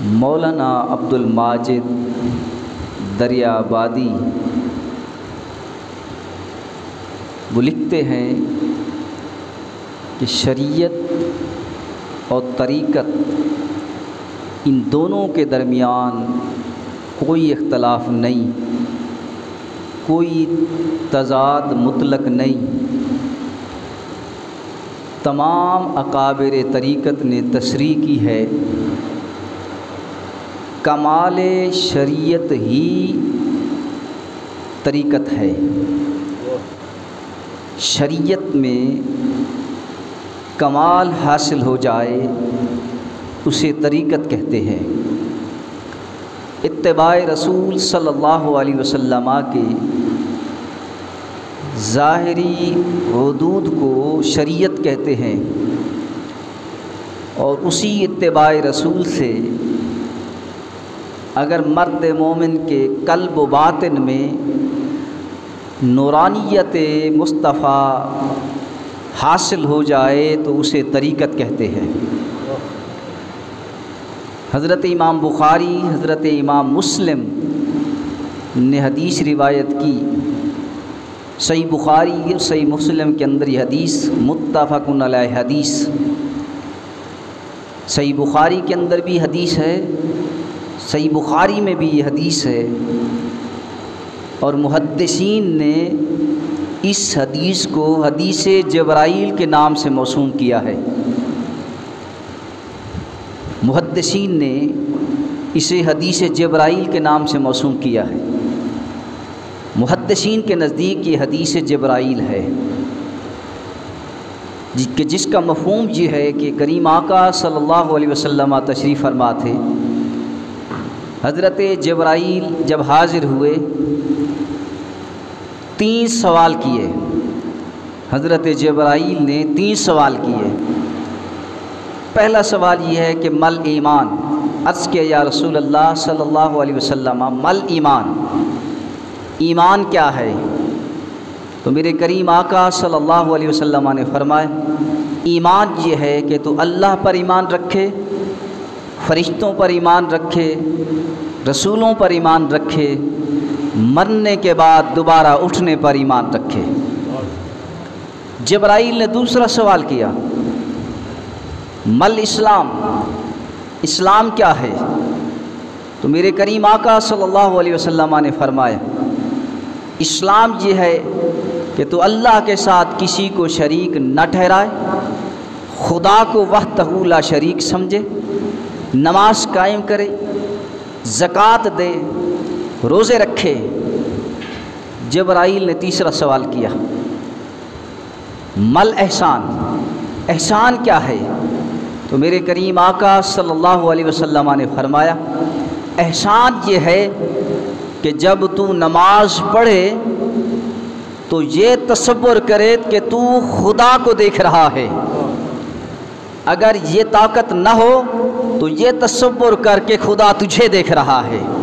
مولانا عبد الماجد دریا آبادی وہ لکھتے ہیں کہ شریعت اور طریقت ان دونوں کے درمیان کوئی اختلاف نہیں، کوئی تضاد مطلق نہیں۔ تمام اکابر طریقت نے تصریح کی ہے، کمال شریعت ہی طریقت ہے۔ شریعت میں کمال حاصل ہو جائے اسے طریقت کہتے ہیں۔ اتباع رسول صلی اللہ علیہ وسلم کے ظاہری حدود کو شریعت کہتے ہیں، اور اسی اتباع رسول سے اگر مرد مومن کے قلب و باطن میں نورانیت مصطفیٰ حاصل ہو جائے تو اسے طریقت کہتے ہیں۔ حضرت امام بخاری، حضرت امام مسلم نے حدیث روایت کی، صحیح بخاری اور صحیح مسلم کے اندر یہ حدیث متفق علیہ حدیث، صحیح بخاری کے اندر بھی حدیث ہے، صحیح بخاری میں بھی یہ حدیث ہے، اور محدثین نے اس حدیث کو حدیث جبرائیل کے نام سے موسوم کیا ہے۔ محدثین نے اسے حدیث جبرائیل کے نام سے موسوم کیا ہے۔ محدثین کے نزدیک یہ حدیث جبرائیل ہے، کہ جس کا مفہوم یہ ہے کہ کریم آقا صلی اللہ علیہ وسلم تشریف فرما تھے، حضرت جبرائیل جب حاضر ہوئے 3 سوال کیے۔ حضرت جبرائیل نے 3 سوال کیے۔ پہلا سوال یہ ہے کہ مل ایمان، عرض کیا یا رسول اللہ صلی اللہ علیہ وسلم مل ایمان، ایمان کیا ہے؟ تو میرے کریم آقا صلی اللہ علیہ وسلم نے فرمایا ایمان یہ ہے کہ تو اللہ پر ایمان رکھے، فرشتوں پر ایمان رکھے، رسولوں پر ایمان رکھے، مرنے کے بعد دوبارہ اٹھنے پر ایمان رکھے۔ جبرائیل نے دوسرا سوال کیا مل اسلام، اسلام کیا ہے؟ تو میرے کریم آقا صلی اللہ علیہ وسلم نے فرمایا اسلام یہ ہے کہ تو اللہ کے ساتھ کسی کو شریک نہ ٹھہرائے، خدا کو وحدہ لا شریک سمجھے، نماز قائم کرے، زکوٰۃ دے، روزے رکھے۔ جبرائیل نے تیسرا سوال کیا مل احسان، احسان کیا ہے؟ تو میرے کریم آقا صلی اللہ علیہ وسلم نے فرمایا احسان یہ ہے کہ جب تو نماز پڑھے تو یہ تصور کرے کہ تو خدا کو دیکھ رہا ہے، اگر یہ طاقت نہ ہو تو یہ تصور کر کے خدا تجھے دیکھ رہا ہے۔